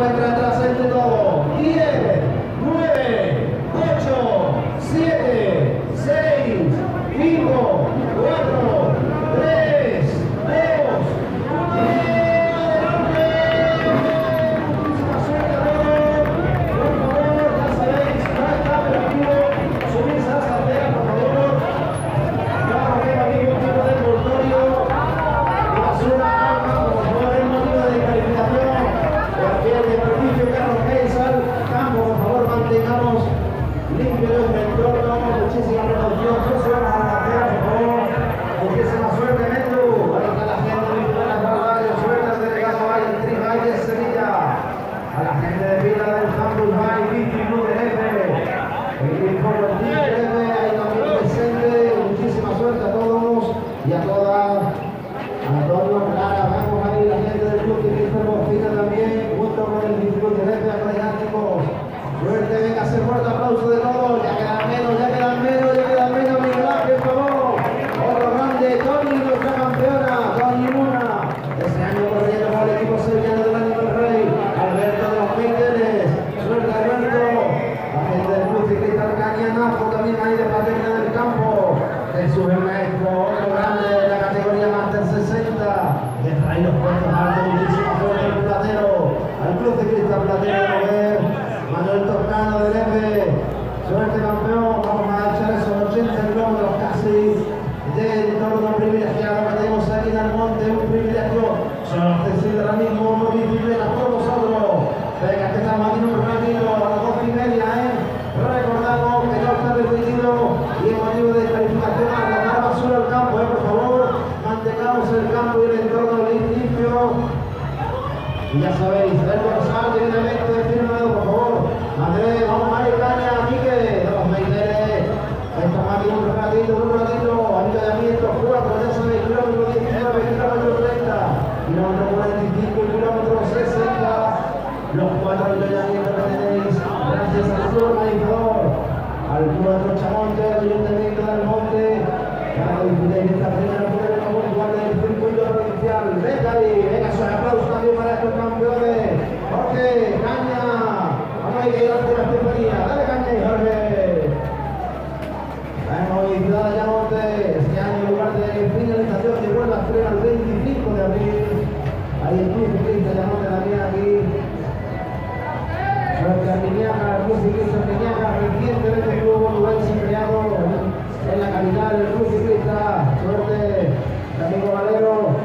encuentra atrás entre todo. 10, 9, 8, 7, 6, 5, 4, 3, 2, 1. Limpio el entorno, muchísima precaución, suena a la cartera, por favor, muchísima suerte, Mendu, ahí está la gente de Villa de Radio, suerte al delegado Valle, Tri Valle de Sevilla, a la gente de Villa del Campus Valle, Vicky Club de F, el equipo del Team F, ahí también presente, muchísima suerte a todos y a todas, Antonio, Clara, vamos ahí, la gente del Club de Cristo Fina también, junto con el Club de F, acreditáticos. Suerte, venga a hacer fuerte aplauso de todos. Ya quedan menos, Miguel Ángel, por favor. Otro grande, Tony, nuestra campeona, Tony Luna. Este año corriendo con el equipo sevillano del año del Rey. Alberto de los Míndeles. Suerte, Alberto. La gente del Club Ciclista Cañanazo también ahí de Paterna del Campo. Jesús el Maestro, otro grande de la categoría Master 60. Deja ahí los puestos altos, muchísima suerte el Platero. Al Club Ciclista Platero de Mover. Manuel Tornado del F, suerte campeón, vamos a echar esos 80 kilómetros casi de entorno privilegiado que tenemos aquí en el monte, un privilegio, son accesibles ahora mismo, no bicicletas por vosotros. Venga, que estamos aquí un ratito a las 12:30, recordamos que no está repetido y en motivo de calificación a arrojar basura al campo, por favor, mantengamos el campo y el entorno limpio. Y ya sabéis, el dorsal de un evento de firmado, por favor. Andrés, vamos a ir caña, Mique, de los Meineres. Estamos aquí un ratito, alineamiento 4, ya sabéis, kilómetro 19, kilómetro 30, kilómetro 45 y kilómetro 60. Los 4 alineamientos que tenéis, gracias al club organizador, al club de Trochamonte, al ayuntamiento del Monte, para que disfrutéis de esta primera prueba puntual del circuito provincial. Venga ahí, venga, un aplauso también para estos campeones. Jorge, caña. Vamos a ir a la Estefanía. Dale caña, Jorge. Vamos a Ciudad de Ayamonte. Este año, en lugar de finalización de vuelta, estrena el 25 de abril. Ahí el Club Ciclista Ayamonte también aquí. Suerte a Miñaca, el Club Ciclista Miñaca, recientemente tuvo lugar creado en la capital del Club Ciclista. Suerte, amigo Valero.